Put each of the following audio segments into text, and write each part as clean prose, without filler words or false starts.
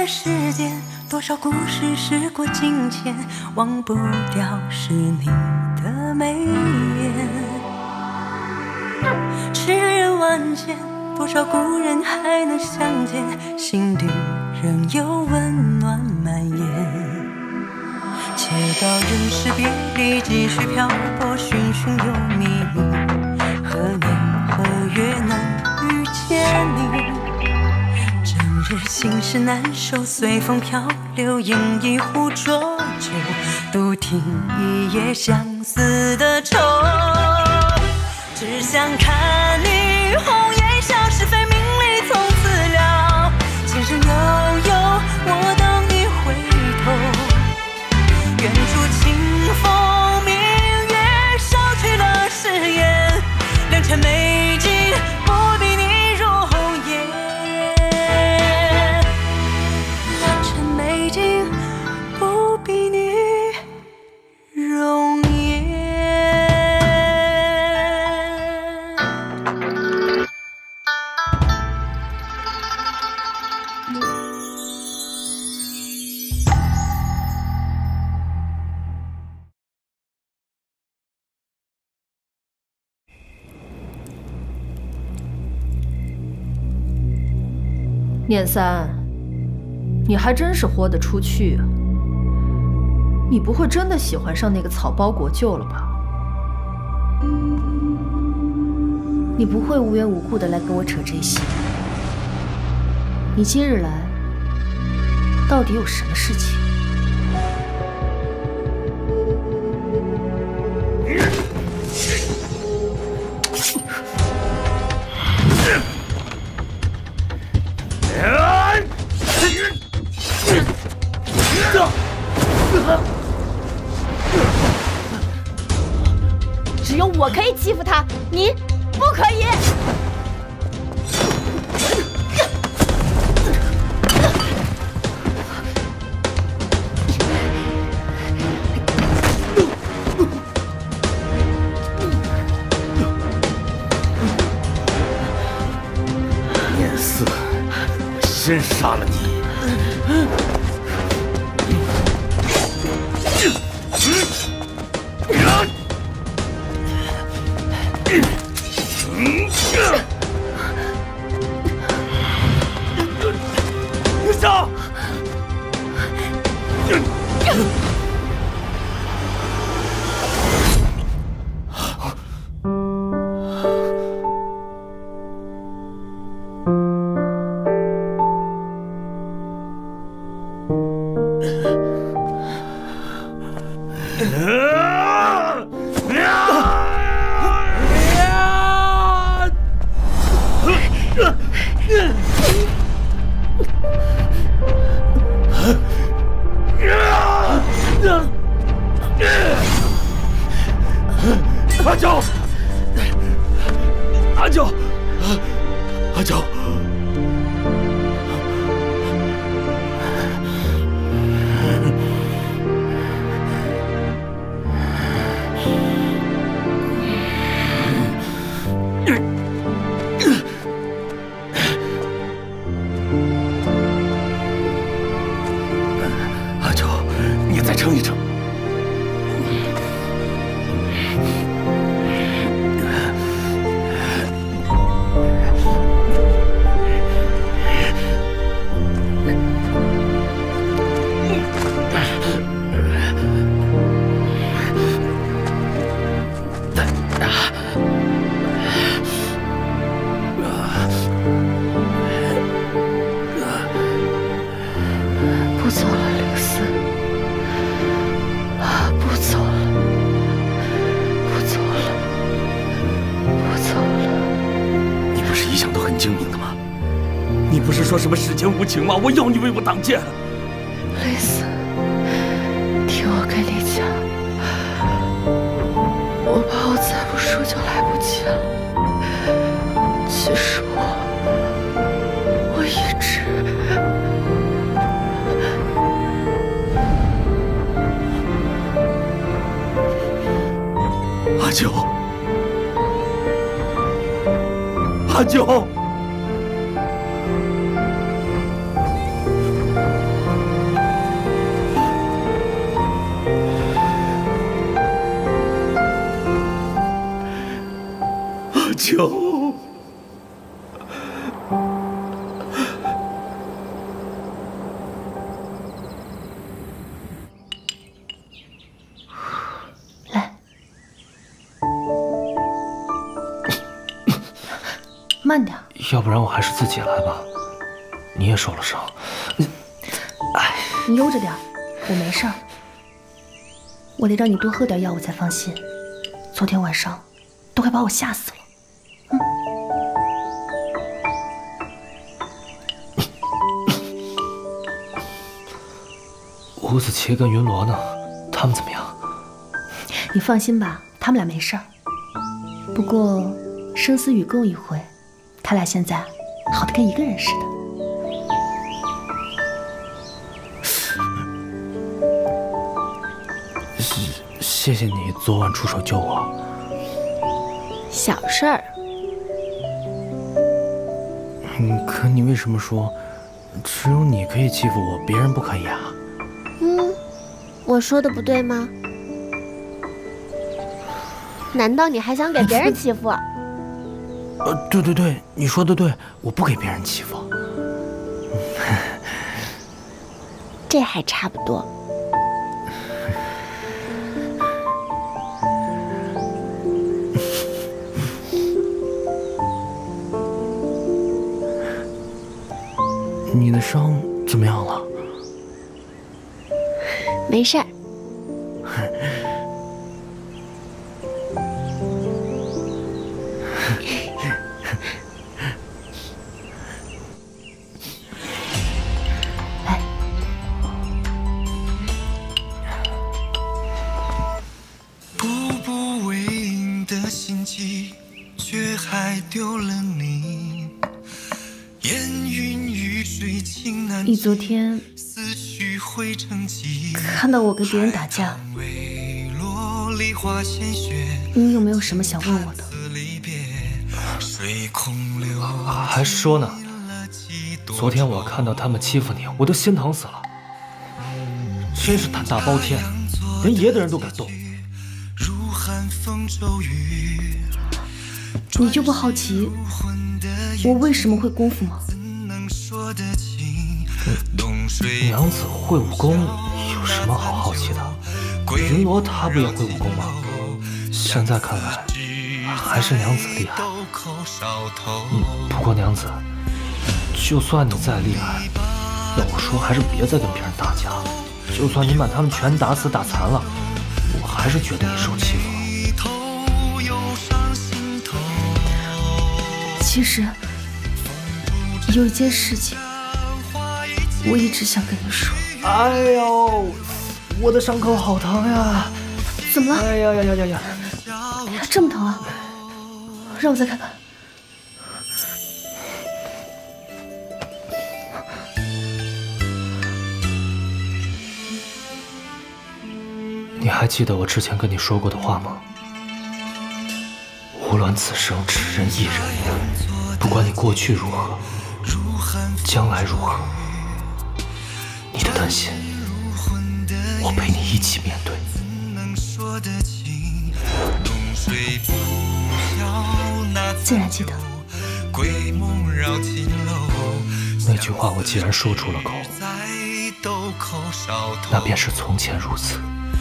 看世间，多少故事时过境迁，忘不掉是你的眉眼。痴人万千，多少故人还能相见，心底仍有温暖蔓延。且到人世别离，继续漂泊，寻寻又觅觅，何年何月能遇见你？整日心事难收，随风漂流，饮一壶浊酒，独听一夜相思的愁。只想看你红颜笑，是非名利从此了。前生悠悠，我等你回头。远处清风明月，捎去了誓言，良辰美景不比你容颜。良辰美景不比你容颜。 念三，你还真是豁得出去啊！你不会真的喜欢上那个草包国舅了吧？ 你不会无缘无故的来跟我扯这些。你今日来，到底有什么事情？ 只有我可以欺负他，你不可以。 念四，我先杀了你！上！阿九，阿九，阿九，阿九，你再撑一撑。 不走了，刘思，不走了，不走了，不走了。 你不是一向都很精明的吗？你不是说什么世间无情吗？我要你为我挡剑。 雷思，听我跟你讲，我怕我再不说就来不及了。其实我一直。 阿九，阿九， 求。 来，慢点。 要不然我还是自己来吧，你也受了伤。哎， 你悠着点，我没事儿。我得让你多喝点药，我才放心。昨天晚上都快把我吓死了。 吴子琪跟云罗呢？他们怎么样？ 你放心吧，他们俩没事儿。不过生死与共一回，他俩现在好的跟一个人似的。 谢谢你昨晚出手救我。 小事儿。 可你为什么说只有你可以欺负我，别人不可以啊？ 我说的不对吗？难道你还想给别人欺负？ 对，你说的对，我不给别人欺负。 这还差不多。 你的伤怎么样了？ 没事儿。 来， 步步为营的心机，却还丢了你。烟云雨水情难你昨天思绪汇成疾， 看到我跟别人打架，你有没有什么想问我的？ 还说呢，昨天我看到他们欺负你，我都心疼死了。真是胆大包天，连爷的人都敢动。 你就不好奇我为什么会功夫吗？ 娘子会武功有什么好好奇的？云罗他不也会武功吗？现在看来还是娘子厉害。不过娘子，就算你再厉害，要我说还是别再跟别人打架了。就算你把他们全打死打残了，我还是觉得你受欺负了。 其实有一件事情我一直想跟你说。 哎呦，我的伤口好疼呀！ 怎么了？ 哎呀！ 这么疼啊？让我再看看。 你还记得我之前跟你说过的话吗？无论此生只认一人，不管你过去如何，将来如何，你的担心，我陪你一起面对。 自然记得。 那句话我既然说出了口，那便是从前如此，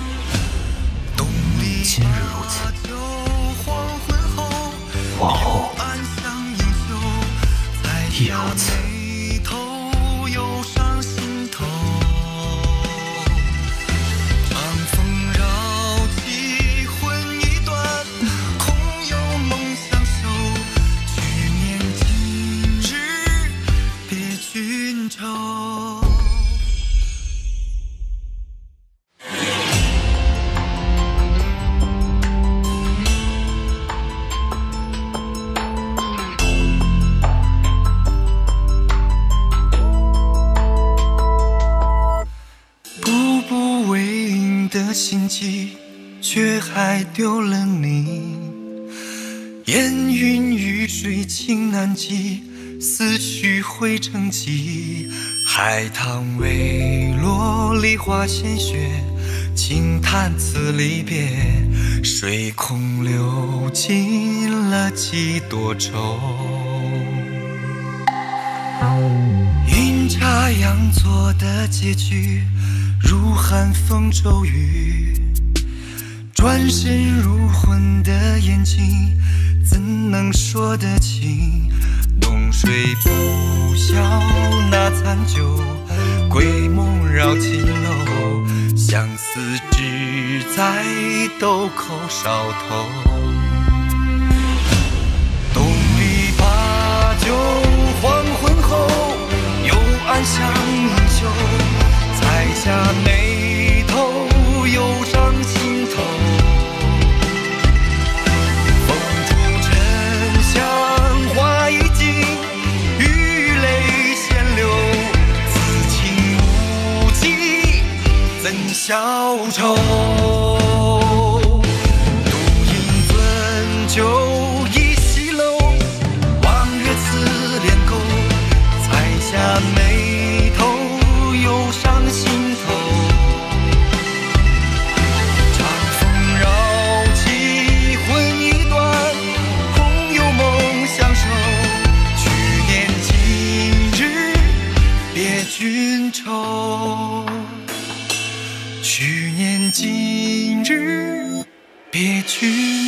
今日如此，往后亦如此。 心机，却还丢了你。烟云雨水情难寄，思绪汇成疾。海棠未落，梨花鲜血，轻叹此离别。 水空流尽了几多愁。阴差阳错的结局，如寒风骤雨，转身入魂的眼睛，怎能说得清？浓水不消那残酒，归梦绕青楼，相思只在豆蔻梢头。东篱把酒黄昏后，又暗香盈袖，彩霞眉头，忧伤心头。风出沉香花已尽，雨泪先流，此情无计怎消愁？独饮樽酒一西楼，望月似帘钩，彩霞眉头，忧伤心头。长风绕起魂已断，空有梦相守。去年今日别君愁，去年今日别君